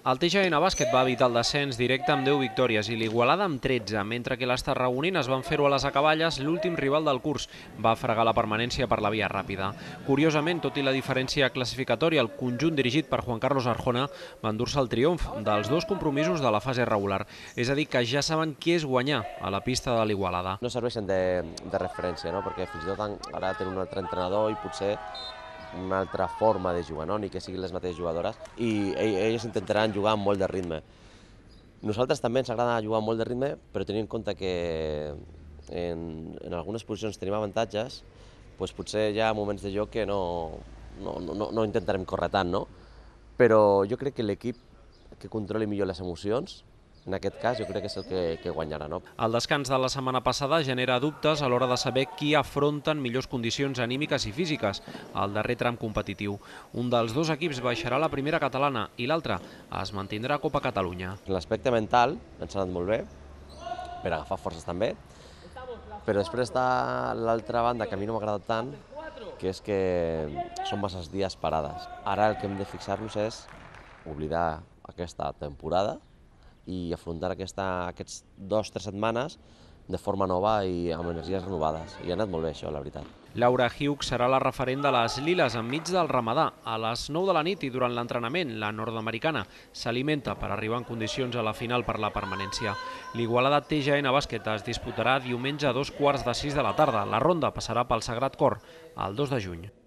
El TGN Bàsquet va evitar el descens directe amb 10 victòries i l'Igualada amb 13, mentre que les tarragonines van fer-ho a les acaballes, l'últim rival del curs va fregar la permanència per la via ràpida. Curiosament, tot i la diferència classificatòria, el conjunt dirigit per Juan Carlos Arjona va endur-se el triomf dels dos compromisos de la fase regular. És a dir, que ja saben què és guanyar a la pista de l'Igualada. No serveixen de referència, no? Perquè fins i tot ara tenen un altre entrenador i potser una altra forma de jugar, no? Ni que siguin les mateixes jugadores, i elles intentaran jugar amb molt de ritme. Nosaltres també ens agrada jugar amb molt de ritme, però tenint en compte que en algunes posicions tenim avantatges, doncs potser hi ha moments de joc que no intentarem córrer tant, no? Però jo crec que l'equip que controli millor les emocions, en aquest cas, jo crec que és el que guanyarà, no? El descans de la setmana passada genera dubtes a l'hora de saber qui afronta en millors condicions anímiques i físiques al darrer tram competitiu. Un dels dos equips baixarà a la primera catalana i l'altre es mantindrà a Copa Catalunya. L'aspecte mental ens ha anat molt bé, per agafar forces també, però després està l'altra banda que a mi no m'ha agradat tant, que és que són masses dies parades. Ara el que hem de fixar-nos és oblidar aquesta temporada i afrontar aquests 2 o 3 setmanes de forma nova i amb energies renovades. I ha anat molt bé això, la veritat. Laura Hughes serà la referent de les Liles enmig del Ramadà. A les 9 de la nit i durant l'entrenament, la nord-americana s'alimenta per arribar en condicions a la final per la permanència. L'Igualada TGN Bàsquet es disputarà diumenge a 2:15 de la tarda. La ronda passarà pel Sagrat Cor el 2 de juny.